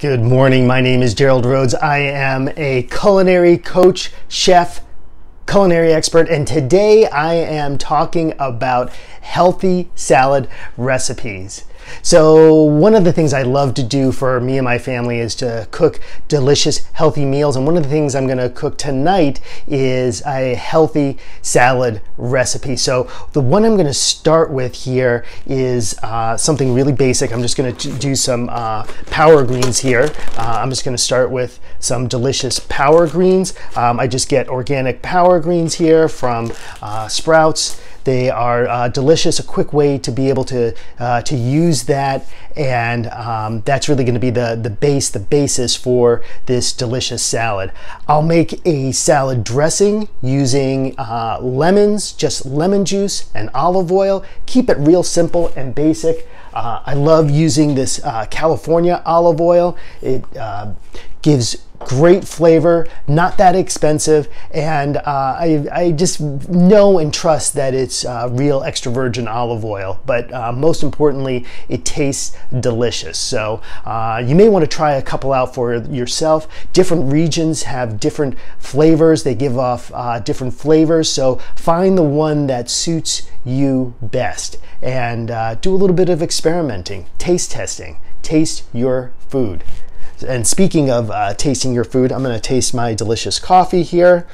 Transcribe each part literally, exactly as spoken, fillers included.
Good morning. My name is Gerald Rhodes. I am a culinary coach, chef, culinary expert, and today I am talking about healthy salad recipes. So one of the things I love to do for me and my family is to cook delicious, healthy meals. And one of the things I'm going to cook tonight is a healthy salad recipe. So the one I'm going to start with here is uh, something really basic. I'm just going to do some uh, power greens here. Uh, I'm just going to start with some delicious power greens. Um, I just get organic power greens here from uh, Sprouts. They are uh, delicious, a quick way to be able to uh, to use that, and um, that's really going to be the, the base, the basis for this delicious salad. I'll make a salad dressing using uh, lemons, just lemon juice and olive oil. Keep it real simple and basic. Uh, I love using this uh, California olive oil. It uh, gives great flavor, not that expensive, and uh, I, I just know and trust that it's uh, real extra virgin olive oil, but uh, most importantly, it tastes delicious. So uh, you may want to try a couple out for yourself. Different regions have different flavors. They give off uh, different flavors, so find the one that suits you best and uh, do a little bit of experimenting, taste testing. Taste your food. And speaking of uh, tasting your food, I'm going to taste my delicious coffee here.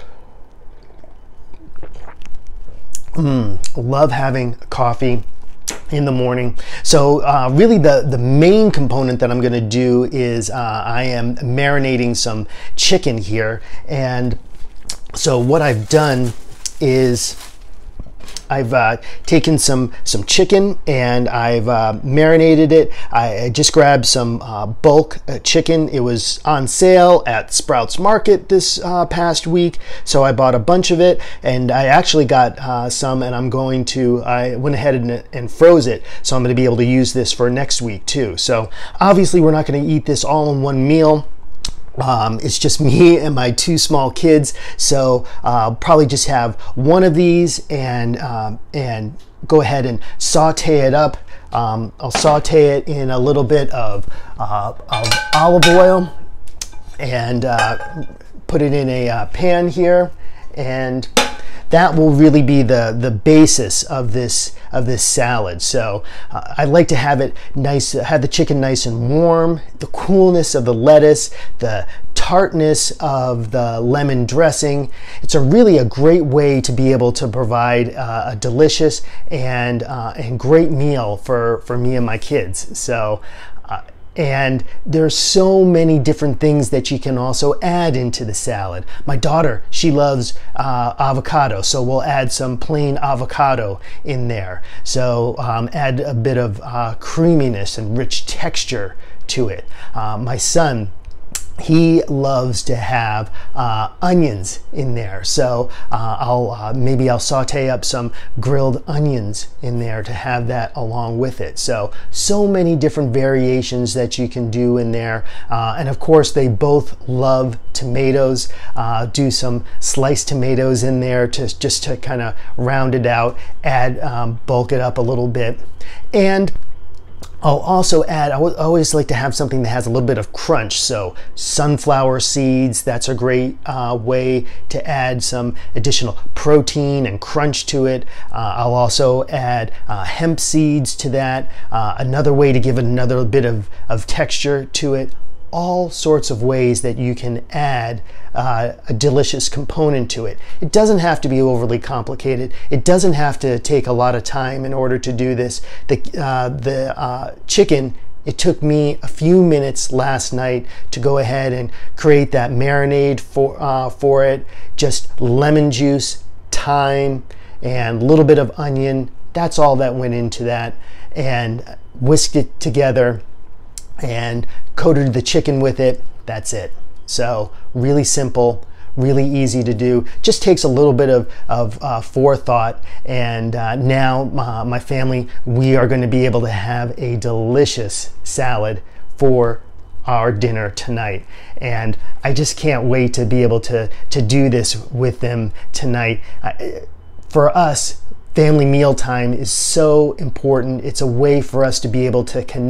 Mmm, love having coffee in the morning. So uh, really the, the main component that I'm going to do is uh, I am marinating some chicken here. And so what I've done is I've uh, taken some some chicken and I've uh, marinated it. I, I just grabbed some uh, bulk uh, chicken. It was on sale at Sprouts Market this uh, past week, so I bought a bunch of it, and I actually got uh, some, and I'm going to, I went ahead and, and froze it, so I'm going to be able to use this for next week too. So obviously we're not going to eat this all in one meal. Um, it's just me and my two small kids, so uh, probably just have one of these and um, and go ahead and saute it up. Um, I'll saute it in a little bit of, uh, of olive oil and uh, put it in a uh, pan here, and that will really be the the basis of this of this salad. So uh, I like to have it nice, have the chicken nice and warm, the coolness of the lettuce, the tartness of the lemon dressing. It's a really a great way to be able to provide uh, a delicious and uh, and great meal for for me and my kids. So. Uh, And there's so many different things that you can also add into the salad. My daughter, she loves uh, avocado, so we'll add some plain avocado in there. So um, add a bit of uh, creaminess and rich texture to it. Uh, my son, he loves to have uh, onions in there, so uh, I'll uh, maybe I'll saute up some grilled onions in there to have that along with it. So so many different variations that you can do in there, uh, and of course they both love tomatoes. Uh, do some sliced tomatoes in there to just to kind of round it out, add um, bulk it up a little bit, and I'll also add, I always like to have something that has a little bit of crunch. So sunflower seeds, that's a great uh, way to add some additional protein and crunch to it. Uh, I'll also add uh, hemp seeds to that. Uh, another way to give it another bit of, of texture to it. All sorts of ways that you can add uh, a delicious component to it. It doesn't have to be overly complicated. It doesn't have to take a lot of time in order to do this. The, uh, the uh, chicken, it took me a few minutes last night to go ahead and create that marinade for, uh, for it. Just lemon juice, thyme, and a little bit of onion. That's all that went into that, and whisked it together and coated the chicken with it. That's it. So really simple, really easy to do. Just takes a little bit of, of uh, forethought, and uh, now uh, my family, we are going to be able to have a delicious salad for our dinner tonight, and I just can't wait to be able to to do this with them tonight. I, for us, family mealtime is so important. It's a way for us to be able to connect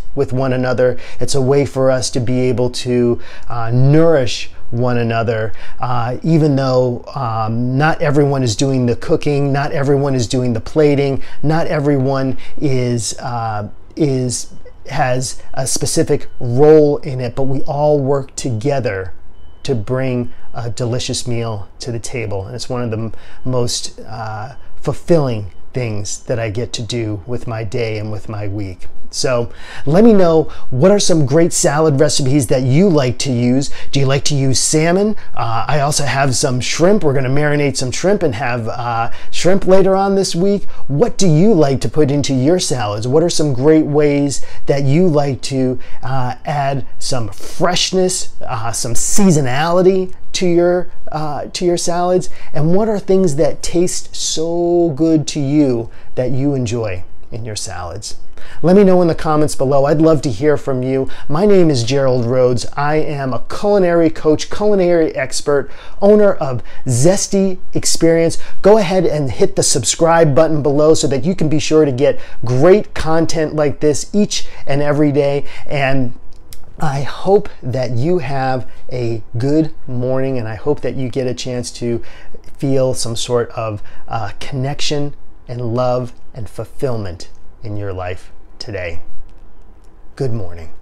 with one another. It's a way for us to be able to uh, nourish one another, uh, even though um, not everyone is doing the cooking, not everyone is doing the plating, not everyone is uh, is has a specific role in it, but we all work together to bring a delicious meal to the table. And it's one of the m- most uh, fulfilling things that I get to do with my day and with my week. So let me know, what are some great salad recipes that you like to use? Do you like to use salmon? Uh, I also have some shrimp. We're going to marinate some shrimp and have uh, shrimp later on this week. What do you like to put into your salads? What are some great ways that you like to uh, add some freshness, uh, some seasonality to your uh, to your salads? And what are things that taste so good to you that you enjoy in your salads? Let me know in the comments below. I'd love to hear from you. My name is Gerald Rhodes. I am a culinary coach, culinary expert, owner of Zesty Experience. Go ahead and hit the subscribe button below so that you can be sure to get great content like this each and every day. And I hope that you have a good morning, and I hope that you get a chance to feel some sort of uh, connection and love and fulfillment in your life today. Good morning.